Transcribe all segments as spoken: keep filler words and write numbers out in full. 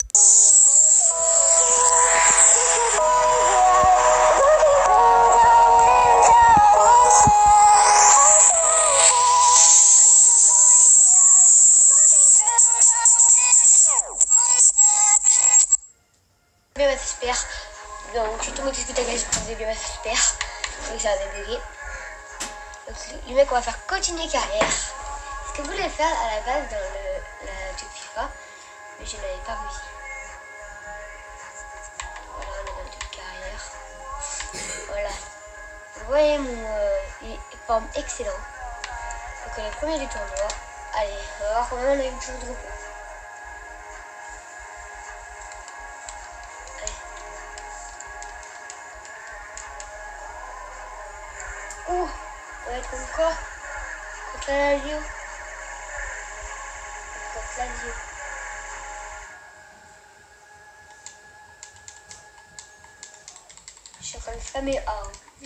Bien, super. Donc, j'ai tout mon discuté avec les bien, super. Donc, ça a débugué. Donc, les mecs, on va faire continuer carrière. Ce que vous voulez faire à la base dans le, la toute FIFA, mais je n'avais pas réussi. Voilà, on est dans le toute carrière. Voilà. Vous voyez mon euh, il forme excellent. Donc, on est premier du tournoi. Allez, on va voir combien on a eu de jours de repos. Ouh, on va être contre quoi? Contre la Lazio. Contre la Lazio. Je suis en train de flammer A.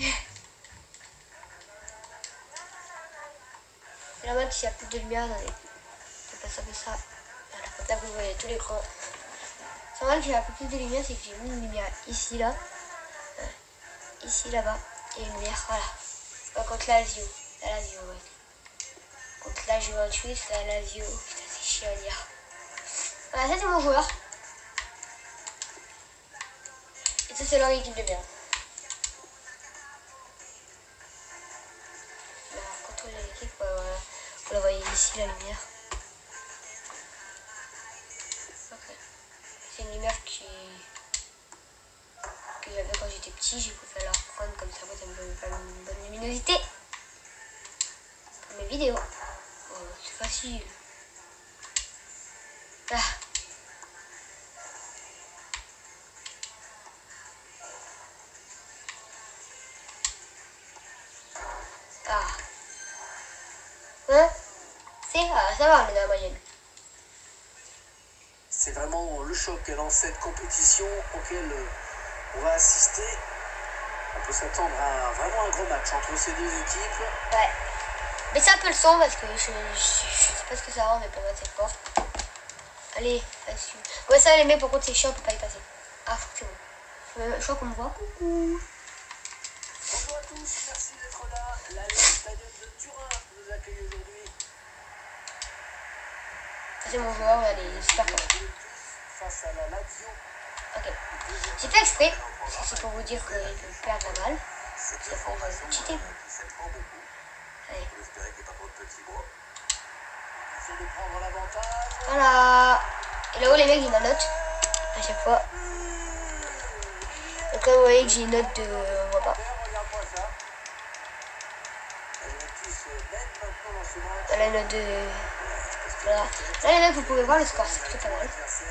Et là-bas, s'il n'y a plus de lumière, attendez. Je vais pas ça, ça. Voilà, comme ça, vous voyez tout l'écran. C'est vrai qu'il y a un peu plus de lumière, c'est que j'ai mis une lumière ici, là. Ici, là-bas. Et une lumière, voilà. Pas contre la Lazio. La Lazio, ouais. Contre la Juventus, la Lazio. Putain, c'est chiant à dire. Voilà, ça c'est mon joueur. Et ça c'est leur équipe de merde. Alors, contrôler l'équipe, ouais, voilà. Vous la voyez ici, la lumière. Ok. C'est une lumière qui... que j'avais quand j'étais petit. J'ai préféré la reprendre comme ça, moi ça me donne pas une bonne luminosité. Pour mes vidéos. Oh, c'est facile. Ah. Ah. Hein? C'est ah, ça va, on est dans la moyenne. C'est vraiment le choc dans cette compétition auquel on va assister. On peut s'attendre à vraiment un gros match entre ces deux équipes. Ouais. Mais c'est un peu le son parce que je, je, je sais pas ce que ça rend, mais pour moi c'est fort. Allez, vas-y. Ouais, ça les mecs, par contre c'est chiant, on peut pas y passer. Ah, c'est bon. Je crois qu'on me voit. Coucou. Bonjour à tous, merci d'être là. La Stadium de Turin nous accueille aujourd'hui. Ça c'est mon joueur, regardez, il est super fort. Face à la Lazio. Ok. J'ai fait exprès, parce que c'est pour vous dire qu'il peut perdre la balle. C'est pour vous cheater. Allez. Voilà. Et là-haut les mecs ils m'annotent à chaque fois. Donc là vous voyez que j'ai une note de... on voit pas. Voilà une note de... Voilà. Là les mecs vous pouvez voir le score, c'est plutôt pas mal.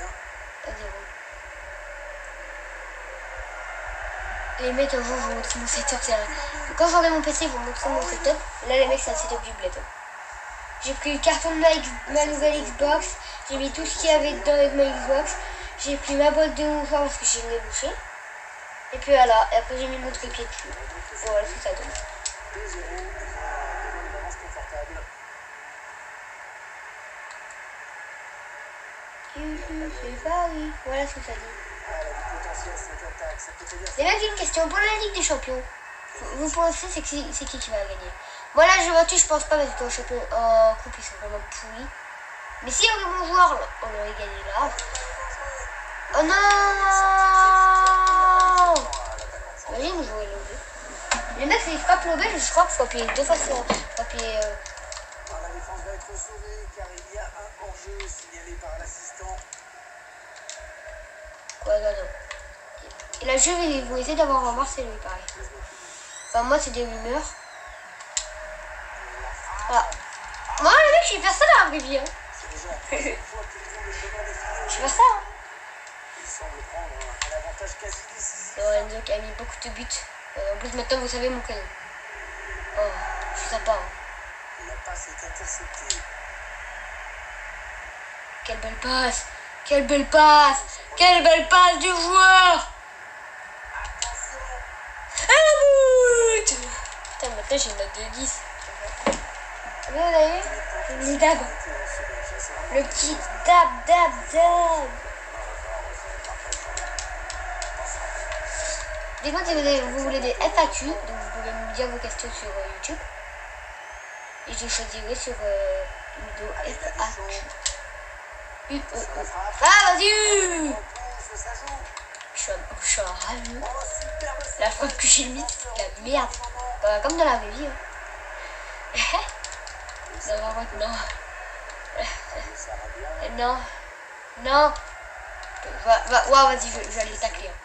Les mecs, un jour je vous montre mon setup. Quand j'aurai mon P C, je vous montre mon setup. Là les mecs c'est un setup du bled. J'ai pris le carton de ma, ma nouvelle Xbox. J'ai mis tout ce qu'il y avait dedans avec ma Xbox. J'ai pris ma boîte de mouchoirs parce que j'ai le nez bouché. Et puis voilà, et après j'ai mis mon trépied dessus. Voilà ce que ça donne. C'est Paris. Voilà ce que ça dit. Les mecs, j'ai une question. Pour la Ligue des Champions, vous pensez c'est qui, c'est qui qui va gagner? Moi là, je vois je pense pas parce que en champion, en coupe ils sont vraiment pourris. Mais si on est bon joueur, on aurait gagné là. Oh non! Imagine jouer l'O B. Les mecs, ils frappent l'O B, je crois qu'il faut appuyer deux fois sur. Faut appuyer. Euh... La défense va être sauvée car il y a un hors-jeu signalé par l'assistant. Quoi, non, non. Et là, je vais vous essayer d'avoir un Marcelo, pareil. Enfin, moi, c'est des rumeurs. Voilà. Moi, le mec, je vais faire ça dans la vraie vie. Hein. Je vais faire ça. Hein. Lorenzo qui a mis beaucoup de buts. Euh, en plus, maintenant, vous savez mon prénom. Oh, je suis sympa. Hein. La passe est interceptée. Quelle belle passe. Quelle belle passe. Quelle belle passe du joueur. Ah, but. Putain, maintenant, j'ai une note de dix. Vous voyez, le petit dab. Le petit dab, dab, dab. Dites-moi si vous, avez, vous voulez des F A Q, donc vous pouvez me dire vos questions sur euh, YouTube. Et je choisirai sur euh, une vidéo F A Q. U, oh, oh. Ah, vas-y! Je suis un, je suis un rageux. La fois que j'ai mis, la merde. Euh, comme dans la vraie vie. Hein. Non, non. Non. Non. Va, va, ouais, vas-y, je, je vais aller tacler. Hein.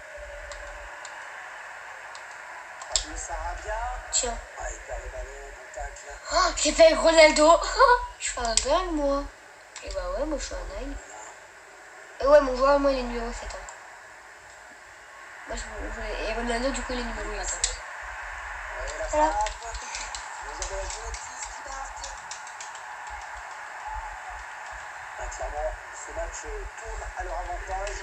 Tiens. Oh, j'ai fait Ronaldo. Oh, je suis un dingue, moi. Et bah ouais, moi je suis un dingue. Et ouais, mon joueur, moi, il est numéro sept. Hein. Moi, je voulais... Et Ronaldo, du coup, il est numéro huit. Hein. Voilà. Clairement, ce match tourne à leur avantage.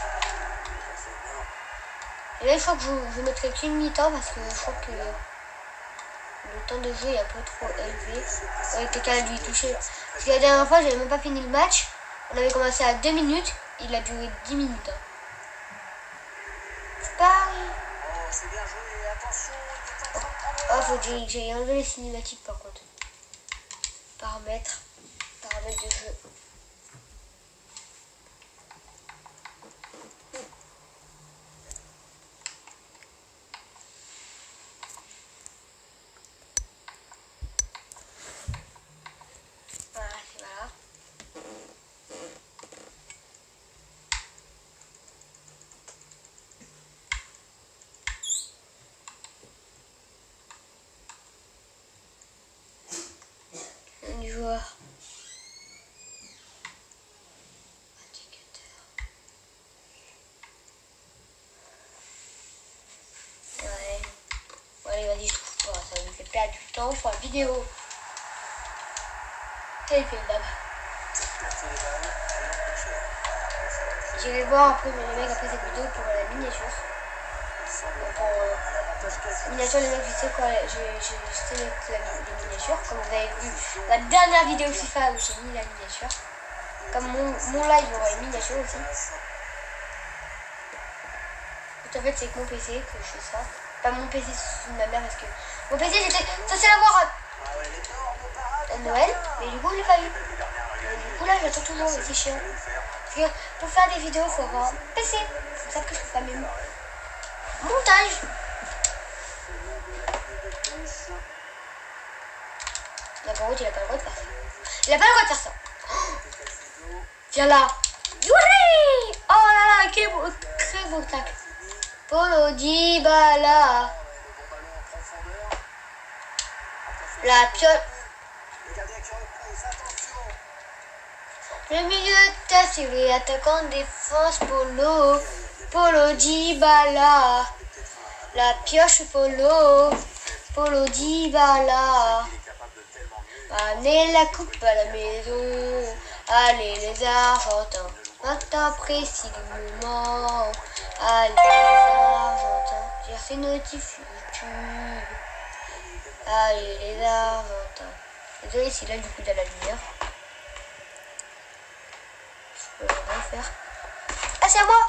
Et là, je crois que je, je mettrai qu'une mi-temps parce que je crois que le temps de jeu est un peu trop élevé. Ouais, quelqu'un a dû y toucher. Parce que la dernière fois, j'avais même pas fini le match. On avait commencé à deux minutes. Il a duré dix minutes. Hein. C'est pareil. Oh, c'est bien joué. Attention, il est en train de prendre. Oh, faut que j'ai enlevé les cinématiques par contre. Paramètres. Paramètres de jeu. Voilà, c'est voilà. Un joueur. Indicateur. Ouais. Bon, allez, vas-y, je trouve pas. Ça me fait perdre du temps pour la vidéo. Et il fait une dame. J'irai voir après les mecs après cette vidéo pour la miniature. Pour euh, la miniature, les mecs, je sais quoi, je sais mettre la, les miniatures. Comme vous avez vu la dernière vidéo FIFA où j'ai mis la miniature. Comme mon, mon live, il y aura une miniature aussi. En fait, c'est avec mon P C que je fais ça. Pas mon P C sous ma mère parce que mon P C j'étais censé l'avoir à Noël, mais du coup, je l'ai pas eu. Et du coup, là, j'attends toujours et c'est chiant. Parce que pour faire des vidéos, il faut avoir un P C. C'est pour ça que je fais pas mes montage. Là, par contre, il a pas le droit de faire ça. Il a pas le droit de faire ça. Oh, viens là. Youhé! Oh là là, quel beau, très beau tac. Paulo Dybala. La pioche. Le milieu de terre, c'est les attaquants de défense. Paulo. Paulo Dybala. La pioche Paulo. Paulo Dybala. Amenez la coupe à la maison. Allez les Argentins. Maintenant précis du moment. Allez les Argentins. J'ai fait notif YouTube. Allez les Argentins. Désolé si là du coup il y a la lumière. Je peux rien faire. Ah c'est à moi.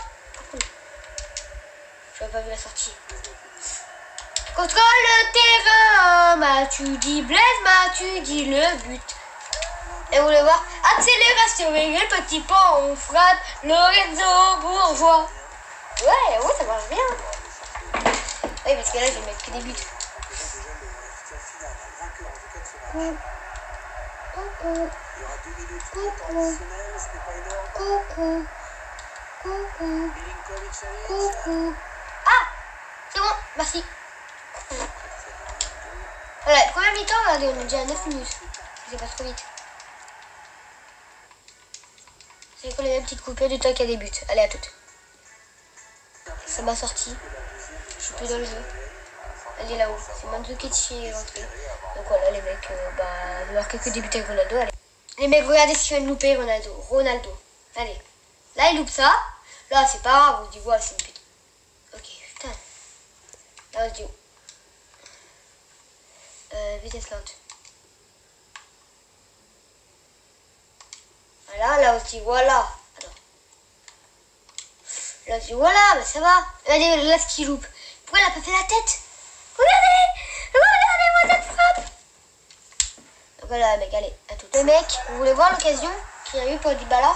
Je n'avais pas vu la sortie. Contrôle le terrain. M'as-tu dit Blaise, m'as-tu dit le but. Et vous voulez voir, accélération et le petit pont, on frappe Lorenzo Bourgeois. Ouais, ouais, ça marche bien. Oui, parce que là, je vais mettre que des buts. Coucou. Coucou. Coucou. Coucou. Coucou. Coucou. Ah, c'est bon, merci. Voilà, la première mi-temps, regardez, on est déjà à neuf minutes. C'est pas trop vite. C'est quoi les mêmes petites coupures du temps qu'il y a des buts. Allez, à toutes. Ça m'a sorti. Je suis plus dans le jeu. Elle est là-haut. C'est Mandzukic qui est rentré. Donc voilà, les mecs, euh, bah, il marqué que des buts avec Ronaldo. Allez. Les mecs, regardez ce qu'il vient de louper, Ronaldo. Ronaldo. Allez. Là, il loupe ça. Là, c'est pas grave. On se dit, voilà, c'est une pute. Ok, putain. Là, on se dit, euh, vitesse lente. Voilà, là on se dit voilà. Attends. Là, je dis, voilà, bah, ça va. Regardez, là, ce qu'il loupe. Pourquoi il a pas fait la tête? Regardez, regardez-moi cette frappe. Donc voilà, mec, allez, à tout. Le mec, vous voulez voir l'occasion qu'il y a eu pour Dybala?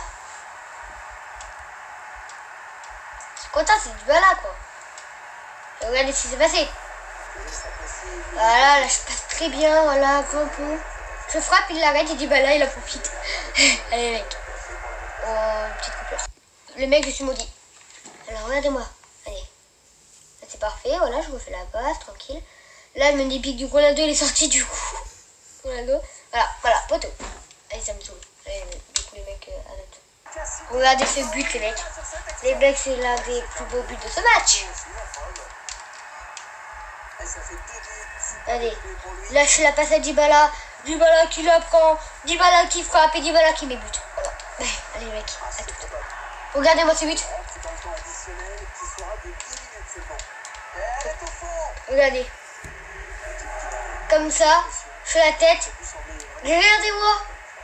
C'est content, c'est Dybala, quoi. Et regardez ce qui s'est passé. Voilà, là, je passe très bien, voilà, grand pont. Je frappe, il l'arrête, et Dybala, il en profite. Allez, mec. Oh, petite coupure. Le mec, je suis maudit. Alors, regardez-moi. Allez. Là, c'est parfait, voilà, je refais la passe, tranquille. Là, je me dis, pique du Ronaldo, il est sorti du coup. Ronaldo. Voilà, voilà, poteau. Allez, ça me saoule. Allez, du coup, les mecs, euh, arrêtent. Regardez ce but, les mecs. Les mecs, c'est l'un des plus beaux buts de ce match. Allez, lâchez la passe à Dybala. Dybala qui la prend. Dybala qui frappe et Dybala qui met but. Voilà. Allez, les mecs, à tout. Regardez-moi ce but. Regardez. Comme ça, je fais la tête. Regardez-moi.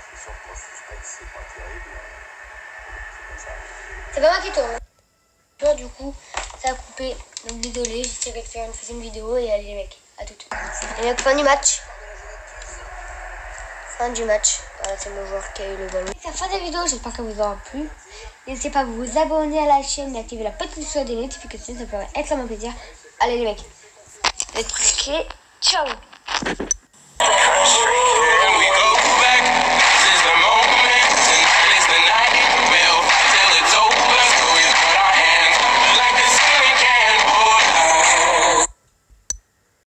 C'est pas moi qui tourne. Bon, du coup, ça a coupé. Donc désolé, j'essaierai de faire une deuxième vidéo et allez les mecs, à toutes. Les mecs, fin du match. Fin du match. Voilà, c'est mon joueur qui a eu le ballon. C'est la fin de la vidéo, j'espère qu'elle vous aura plu. N'hésitez pas à vous abonner à la chaîne, d'activer la petite cloche des notifications, ça ferait extrêmement plaisir. Allez les mecs, let's play. Ciao.